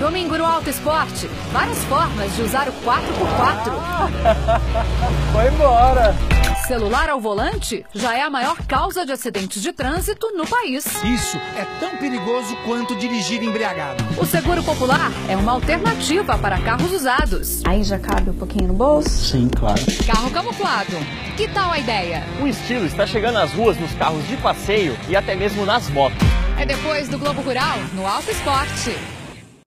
Domingo no Auto Esporte. Várias formas de usar o 4x4. Foi embora. Celular ao volante já é a maior causa de acidentes de trânsito no país. Isso é tão perigoso quanto dirigir embriagado. O Seguro Popular é uma alternativa para carros usados. Aí já cabe um pouquinho no bolso? Sim, claro. Carro camuflado. Que tal a ideia? O estilo está chegando às ruas, nos carros de passeio e até mesmo nas motos. É depois do Globo Rural, no Auto Esporte.